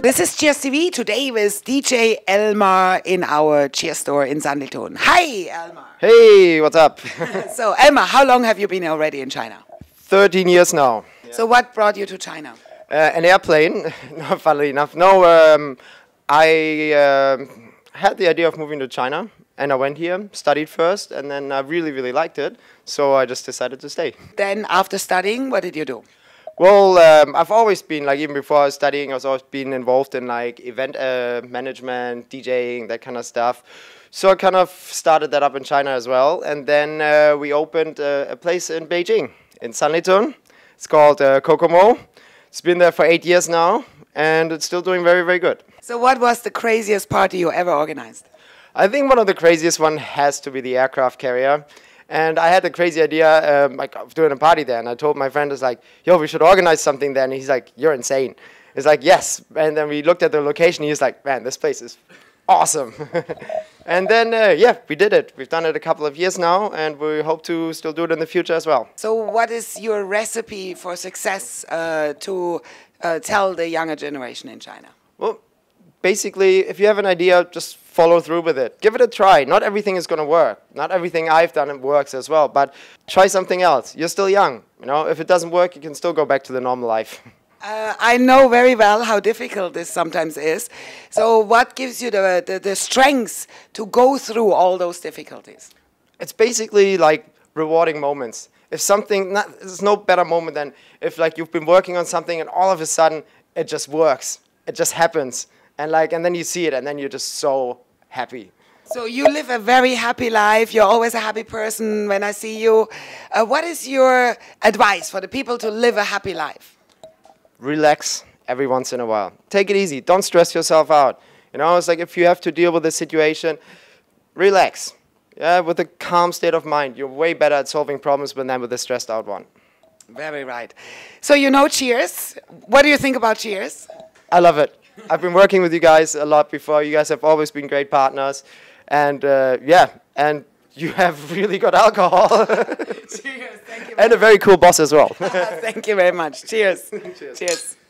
This is Cheers TV, today with DJ Elmar in our Cheers store in Sanlitun. Hi, Elmar. Hey, what's up? So, Elmar, how long have you been already in China? 13 years now. So, what brought you to China? An airplane, no, funnily enough. No, I had the idea of moving to China, and I went here, studied first, and then I really, really liked it, so I just decided to stay. Then, after studying, what did you do? Well, I've always been, like, even before I was studying, I was always been involved in, like, event management, DJing, that kind of stuff. So I kind of started that up in China as well, and then we opened a place in Beijing, in Sanlitun. It's called Kokomo. It's been there for 8 years now, and it's still doing very, very good. So what was the craziest party you ever organized? I think one of the craziest one has to be the aircraft carrier. And I had the crazy idea, like, of doing a party there, and I told my friend, I was like, yo, we should organize something there, and he's like, you're insane. It's like, yes, and then we looked at the location, he's like, man, this place is awesome. And then, yeah, we did it. We've done it a couple of years now, and we hope to still do it in the future as well. So what is your recipe for success to tell the younger generation in China? Well, basically, if you have an idea, just follow through with it. Give it a try. Not everything is going to work. Not everything I've done works as well, but try something else. You're still young. You know, if it doesn't work, you can still go back to the normal life. I know very well how difficult this sometimes is. So what gives you the strength to go through all those difficulties? It's basically like rewarding moments. If something, there's no better moment than if, like, you've been working on something and all of a sudden it just works. It just happens. And then you see it, and then you're just so happy. So you live a very happy life. You're always a happy person when I see you. What is your advice for the people to live a happy life? Relax every once in a while. Take it easy. Don't stress yourself out. You know, it's like if you have to deal with a situation, relax. Yeah, with a calm state of mind. You're way better at solving problems than with a stressed out one. Very right. So you know Cheers. What do you think about Cheers? I love it. I've been working with you guys a lot before. You guys have always been great partners. And yeah, and you have really good alcohol. Cheers. Thank you. And a very cool boss as well. Thank you very much. Cheers. Cheers. Cheers.